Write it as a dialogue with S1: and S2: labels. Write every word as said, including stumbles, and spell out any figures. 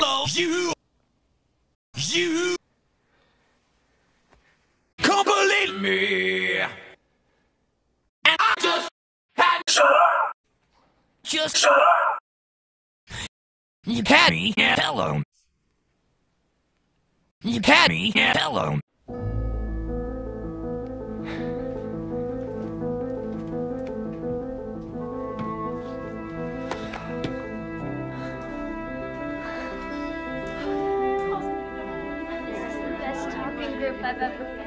S1: hello, you, you, can't believe me, and I just had to shut up, just shut up. You had me alone. You had me alone.
S2: This is the best talking group I've ever met.